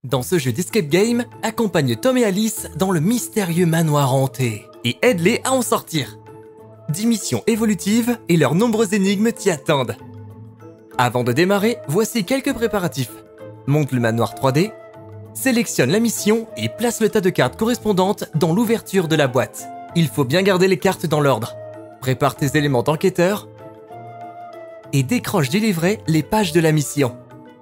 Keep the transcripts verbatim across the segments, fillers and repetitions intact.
Dans ce jeu d'escape game, accompagne Tom et Alice dans le mystérieux manoir hanté et aide-les à en sortir. dix missions évolutives et leurs nombreuses énigmes t'y attendent. Avant de démarrer, voici quelques préparatifs. Monte le manoir trois D, sélectionne la mission et place le tas de cartes correspondantes dans l'ouverture de la boîte. Il faut bien garder les cartes dans l'ordre. Prépare tes éléments d'enquêteur et décroche du livret les pages de la mission.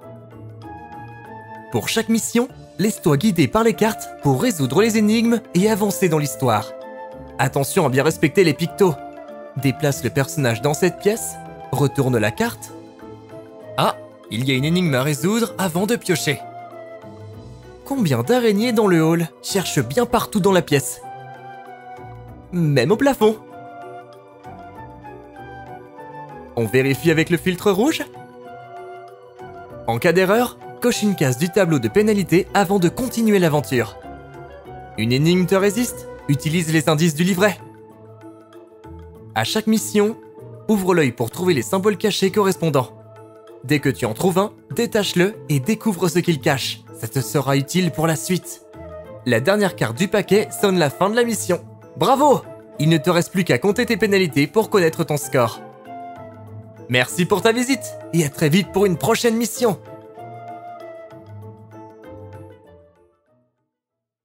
Pour chaque mission, laisse-toi guider par les cartes pour résoudre les énigmes et avancer dans l'histoire. Attention à bien respecter les pictos. Déplace le personnage dans cette pièce, retourne la carte. Ah, il y a une énigme à résoudre avant de piocher. Combien d'araignées dans le hall? Cherche bien partout dans la pièce. Même au plafond. On vérifie avec le filtre rouge. En cas d'erreur, coche une case du tableau de pénalité avant de continuer l'aventure. Une énigme te résiste? Utilise les indices du livret. À chaque mission, ouvre l'œil pour trouver les symboles cachés correspondants. Dès que tu en trouves un, détache-le et découvre ce qu'il cache. Ça te sera utile pour la suite. La dernière carte du paquet sonne la fin de la mission. Bravo! Il ne te reste plus qu'à compter tes pénalités pour connaître ton score. Merci pour ta visite et à très vite pour une prochaine mission.